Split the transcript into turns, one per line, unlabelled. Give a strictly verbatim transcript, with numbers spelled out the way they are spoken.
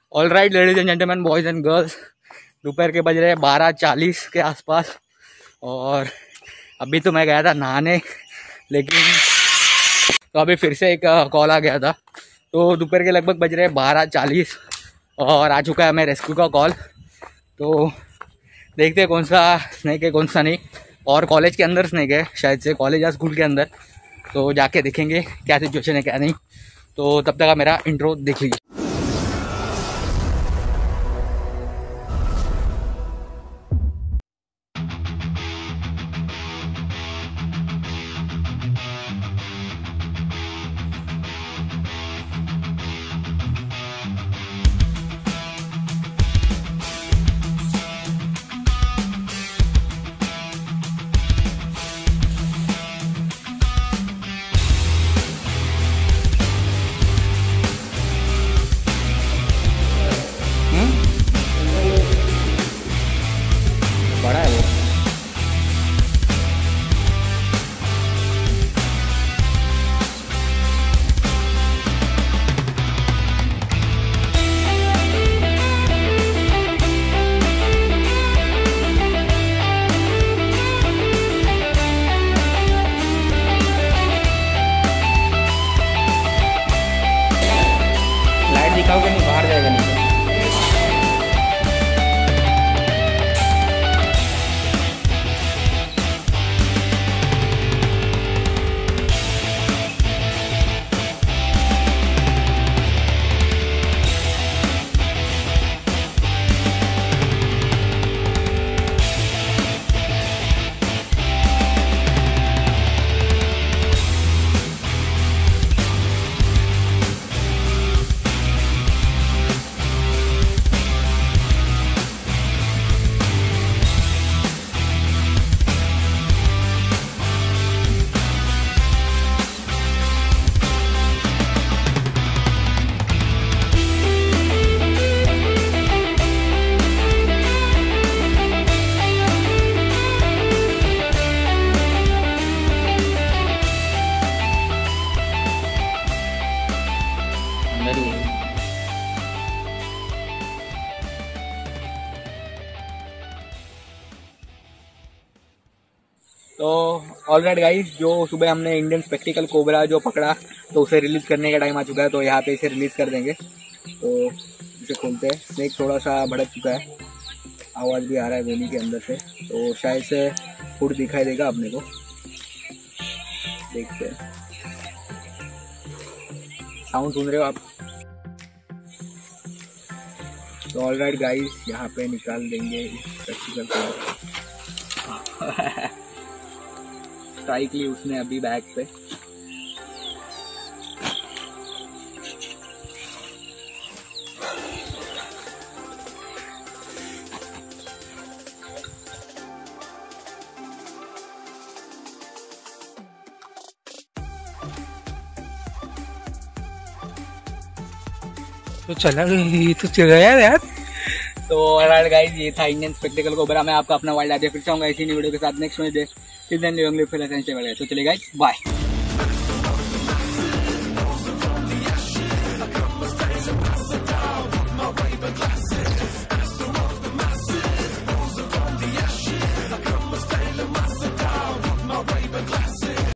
All right ladies and gentleman, boys and girls, दोपहर के बज रहे हैं बारह चालीस के आसपास। और अभी तो मैं गया था नहाने, लेकिन तो अभी फिर से एक कॉल आ गया था। तो दोपहर के लगभग बज रहे हैं बारह चालीस और आ चुका है हमें रेस्क्यू का कॉल। तो देखते हैं कौन सा स्नेक है कौन सा नहीं। और कॉलेज के अंदर स्नेक है शायद से, कॉलेज या स्कूल के अंदर। तो जाके देखेंगे क्या सिचुएशन है क्या नहीं। तो तब तक मेरा इंट्रो देख लीजिए। बड़ा है वो। लाइट दिखाओगे नहीं, बाहर जाएगा नहीं। तो ऑल राइट गाइस, जो सुबह हमने इंडियन स्पेक्टिकल कोबरा जो पकड़ा तो उसे रिलीज करने का टाइम आ चुका है। तो यहाँ पे इसे रिलीज कर देंगे। तो इसे खोलते हैं। स्नेक थोड़ा सा भड़क चुका है, आवाज़ भी आ रहा है गोली के अंदर से। तो शायद से फुट दिखाई देगा अपने को, देखते हैं। साउंड सुन रहे हो आप? तो ऑल राइट गाइस, यहाँ पे निकाल देंगे इस स्पेक्टिकल कोबरा। स्ट्राइक ली उसने अभी बैग पे।
तो चला गई तो चल गया यार।
तो ऑलराइट गाइस, ये था इंडियन स्पेक्टिकल कोबरा। मैं आपका अपना वाइल्ड आइडिया फिर चाहूंगा इसी वीडियो के साथ नेक्स्ट में। तो चलिए गाइस, बाय।